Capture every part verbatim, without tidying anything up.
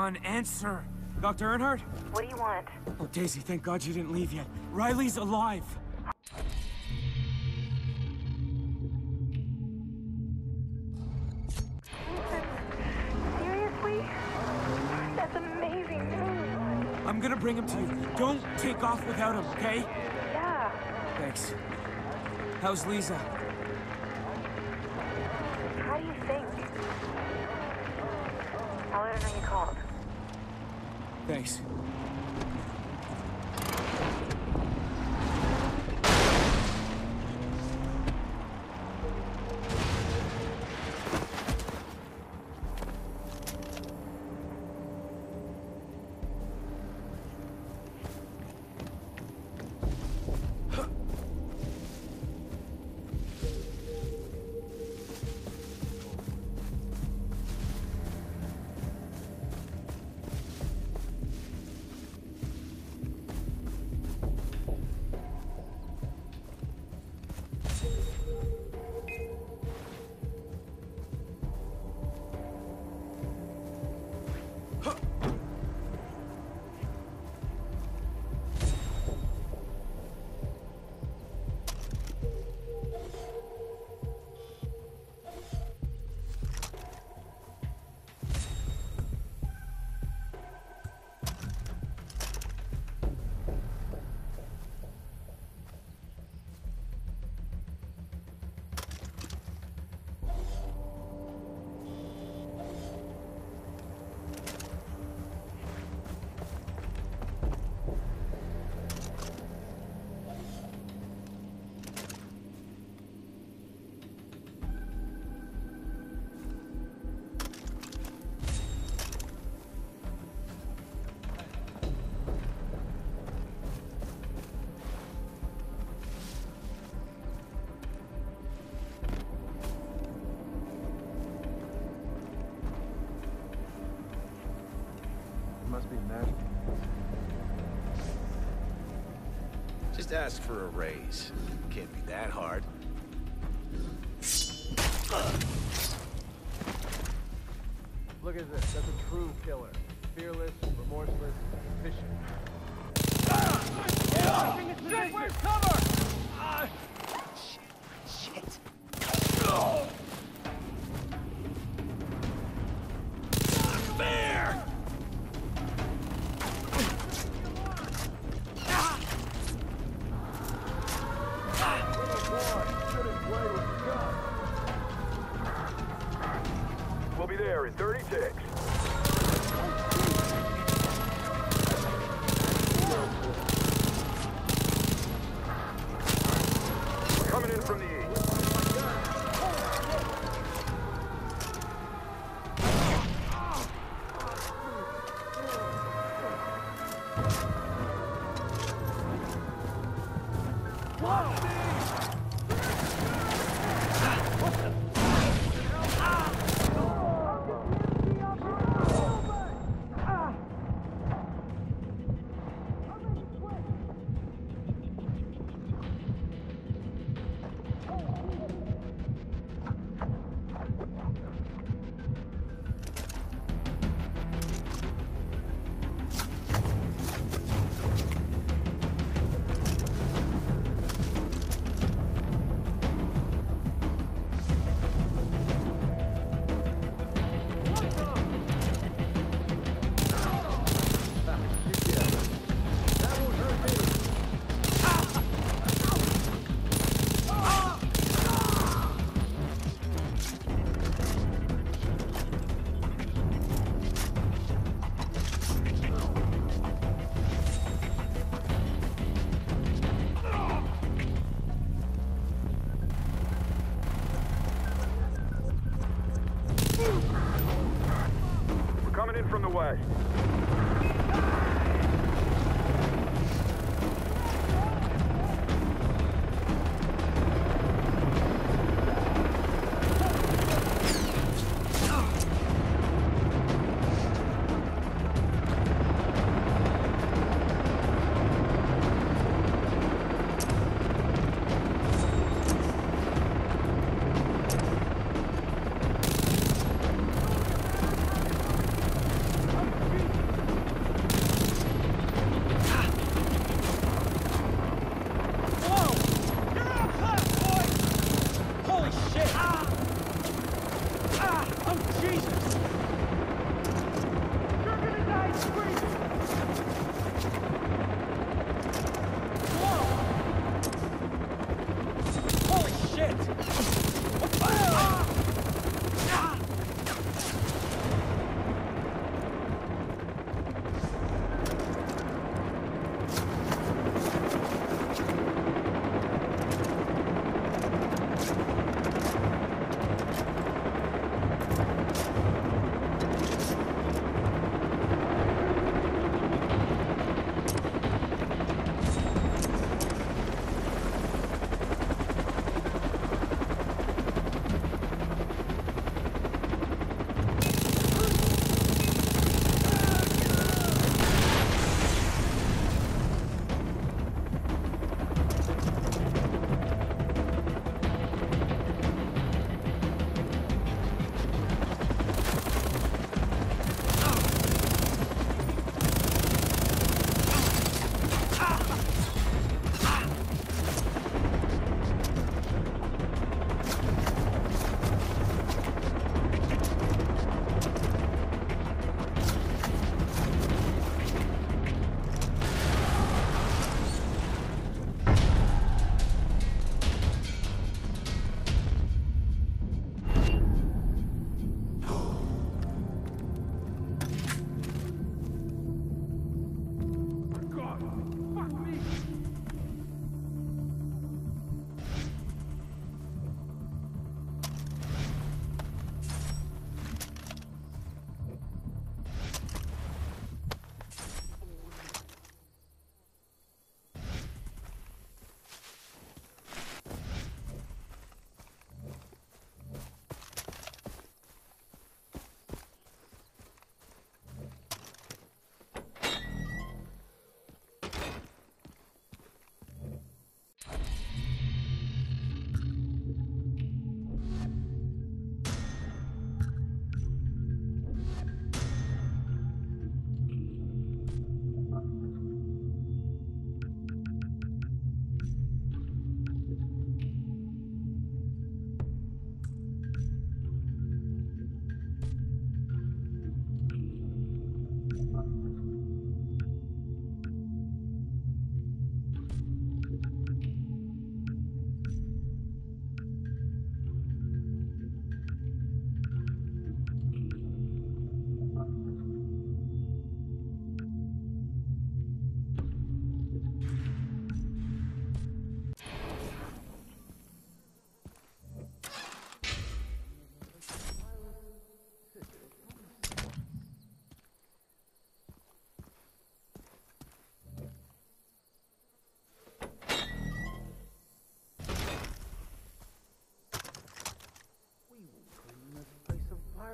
on, answer. Doctor Earnhardt? What do you want? Oh, Daisy, thank God you didn't leave yet. Riley's alive. Seriously? That's amazing news. I'm gonna bring him to you. Don't take off without him, okay? Yeah. Thanks. How's Lisa? How do you think? I'll let her know you called. Thanks. Must be magic. Just ask for a raise. Can't be that hard. Look at this. That's a true killer. Fearless, remorseless, efficient. Shit, where's cover? Ah. Shit. Shit. Fair! We'll be there in thirty-six. Coming in from the east. We're coming in from the west.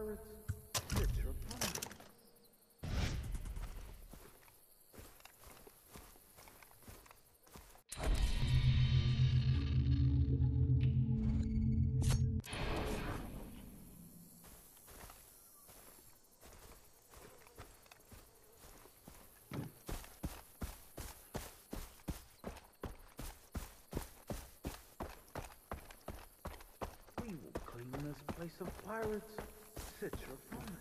pirates, sit your opponent. We will clean this place of pirates, sit your opponent.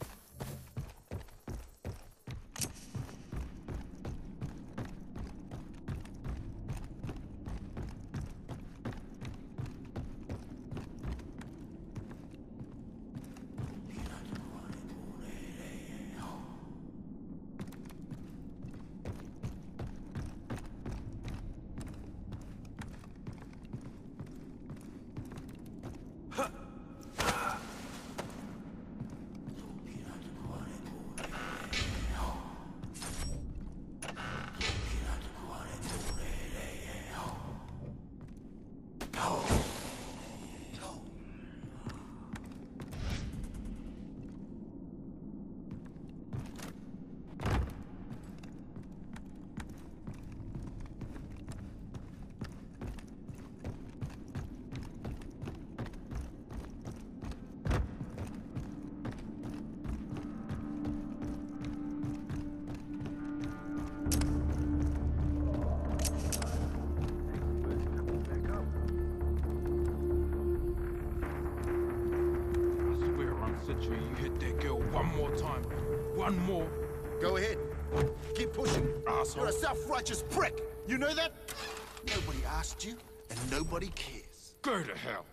You hit that girl one more time. One more. Go ahead. Keep pushing. Asshole. You're a self-righteous prick. You know that? Nobody asked you, and nobody cares. Go to hell.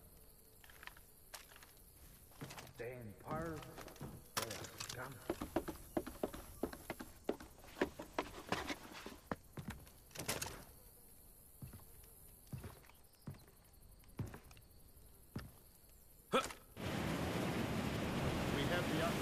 Damn pirates. They're coming. We have the upper.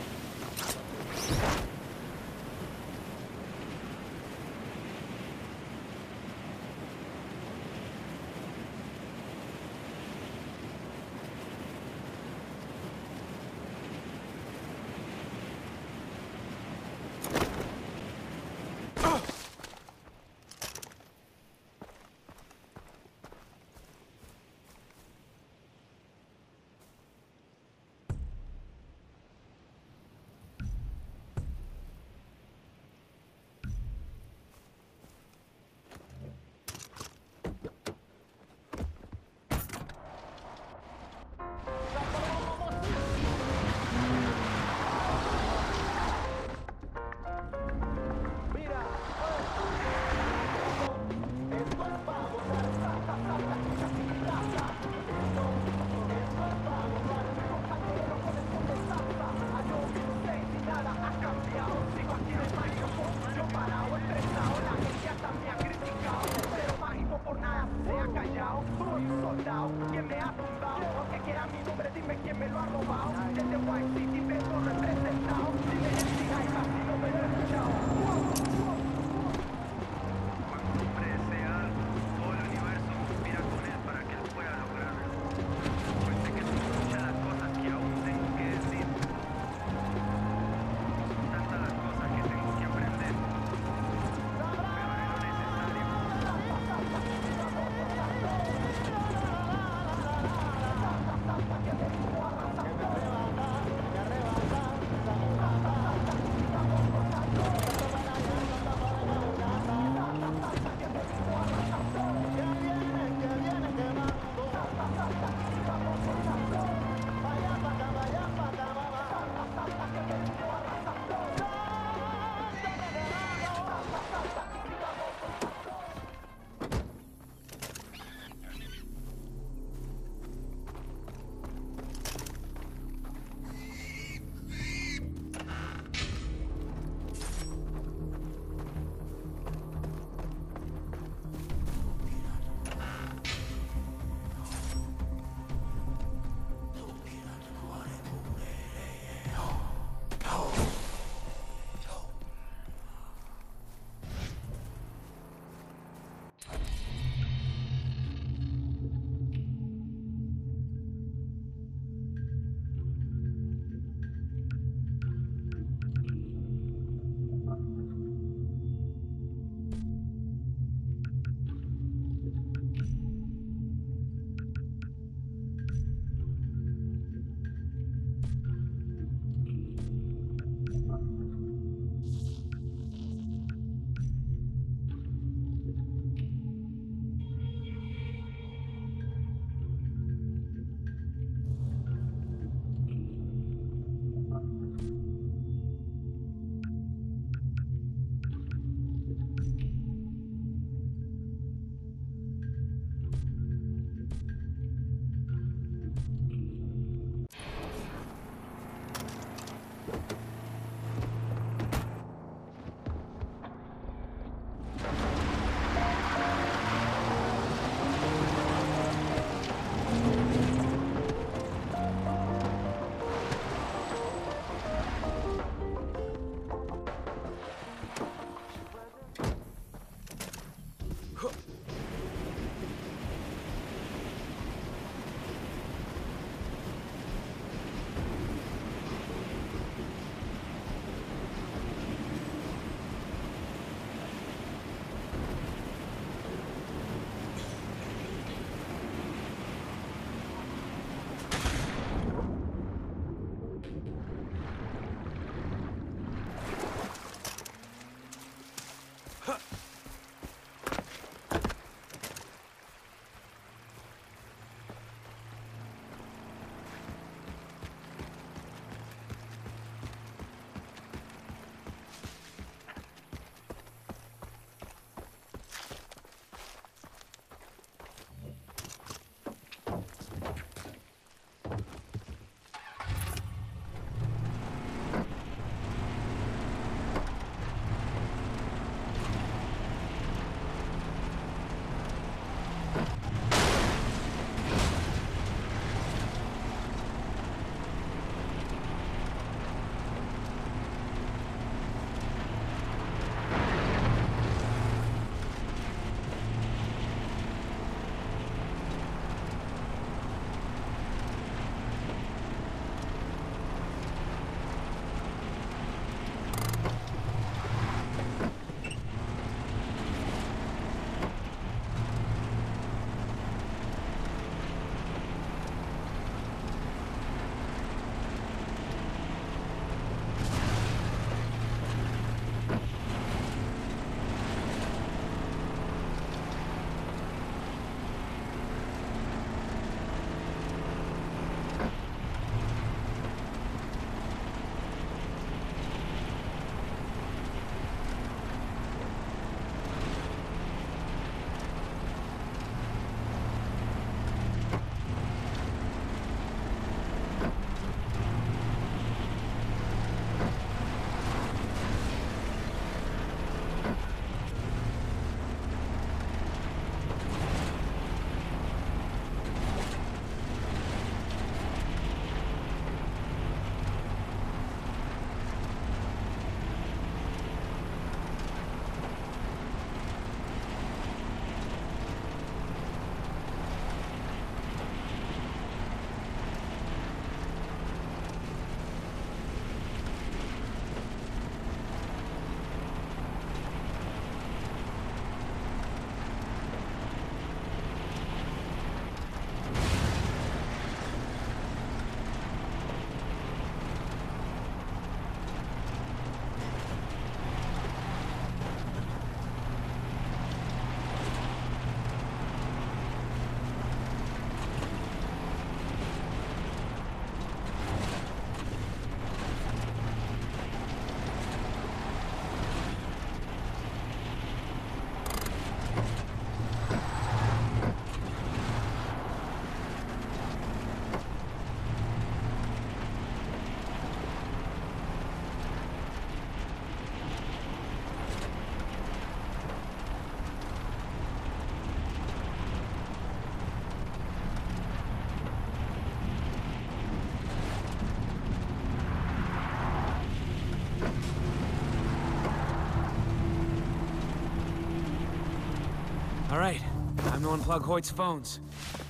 All right, time to unplug Hoyt's phones.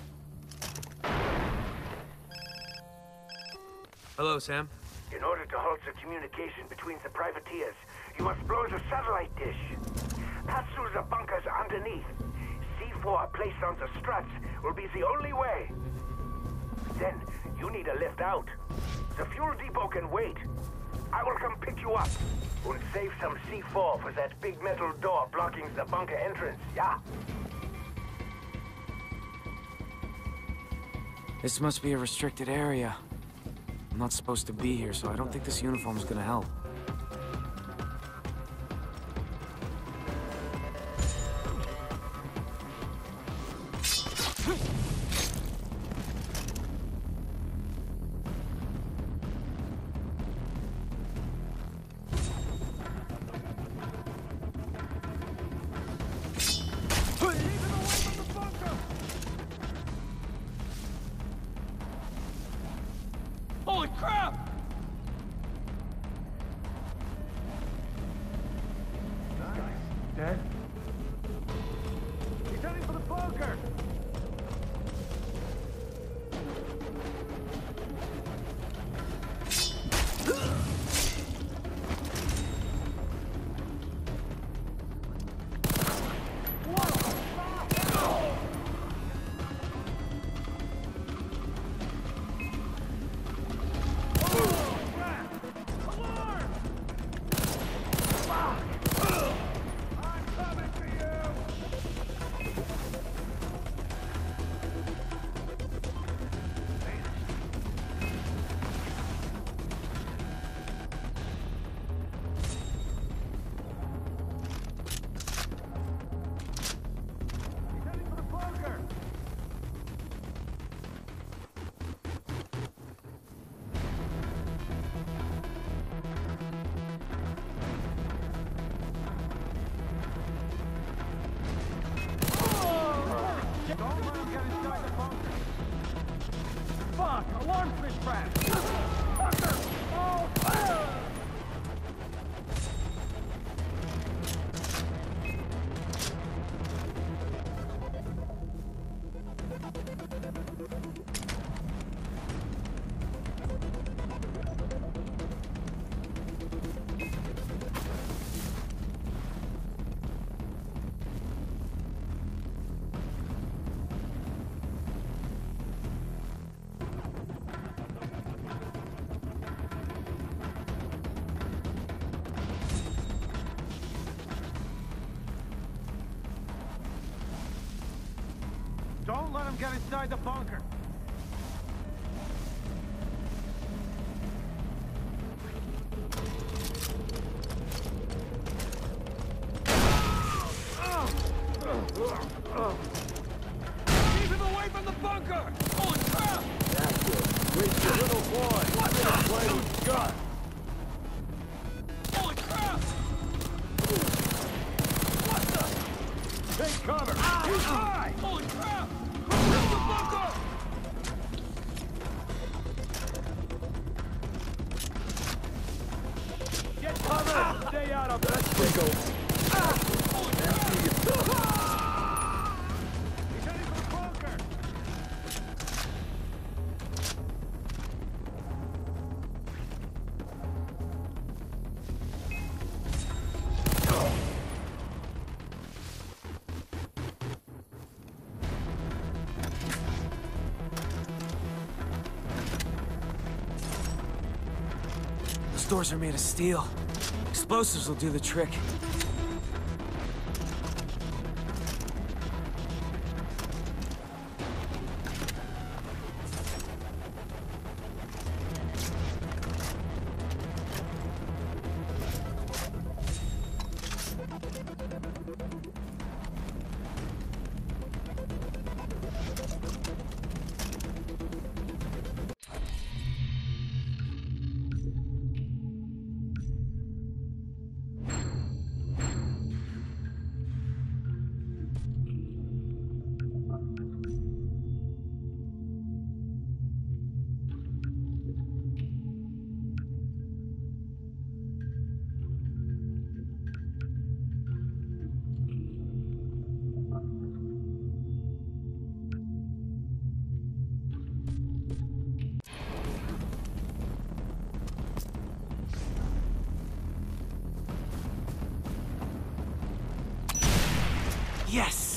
Hello, Sam. In order to halt the communication between the privateers, you must blow the satellite dish. Pass through the bunkers underneath. C four placed on the struts will be the only way. Then, you need a lift out. The fuel depot can wait. I will come pick you up and save some C four for that big metal door blocking the bunker entrance, yeah? This must be a restricted area. I'm not supposed to be here, so I don't think this uniform's gonna help. Holy crap! Dead? He's heading for the bunker! Fuck! Alarm switch crash! Fucker! Oh! Ah! Don't let him get inside the bunker. Keep him away from the bunker! Holy crap! That's it. Reach your little boy. What the? Play with gun. Holy crap! What the? Take cover. He's high! Holy crap! Where's the bunker? Get cover. Stay out of that tickle. Holy crap! He's heading for the bunker. Those doors are made of steel. Explosives will do the trick. Yes!